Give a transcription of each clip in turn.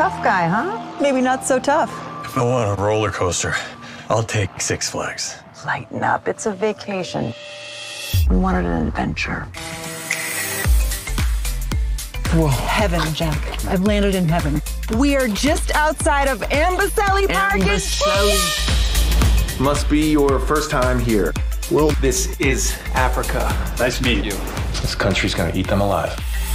tough guy, huh? Maybe not so tough. If I want a roller coaster, I'll take Six Flags. Lighten up. It's a vacation. We wanted an adventure. Whoa. Heaven, Jack. I've landed in heaven. We are just outside of Amboseli Park. Must be your first time here. Well, this is Africa. Nice to meet you. This country's gonna eat them alive.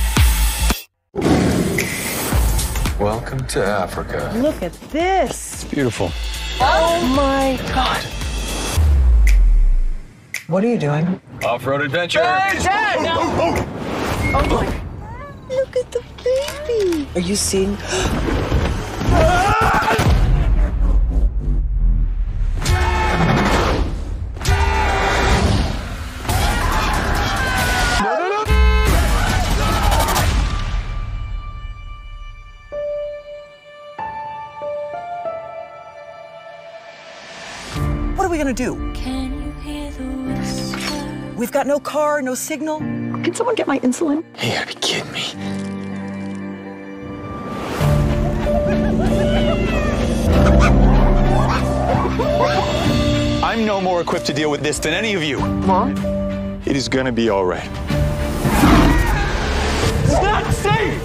Welcome to Africa. Look at this. It's beautiful. Oh my God. What are you doing? Off-road adventure. Hey, Dad! No. Oh my. Look at the baby. Are you seeing? What are we gonna do? Can you hear the whisper? We've got no car, no signal. Can someone get my insulin? You gotta be kidding me. I'm no more equipped to deal with this than any of you. Mom? It is gonna be all right. It's not safe!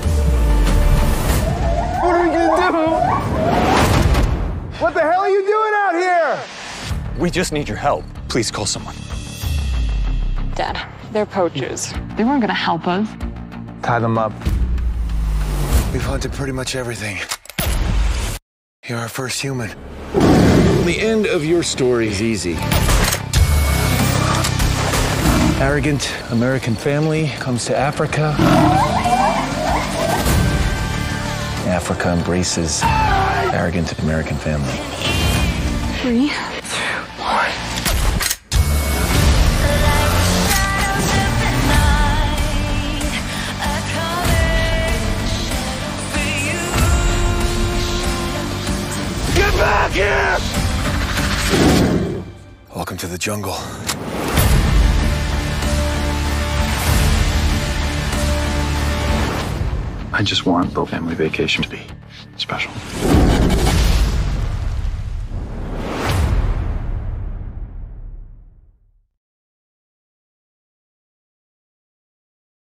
What are we gonna do? What the hell are you doing out here? We just need your help. Please call someone. Dad, they're poachers. They weren't gonna help us. Tie them up. We've hunted pretty much everything. You're our first human. The end of your story is easy. Arrogant American family comes to Africa. Africa embraces arrogant American family. 3, 2, 1. Get back here! Welcome to the jungle. I just want the family vacation to be special.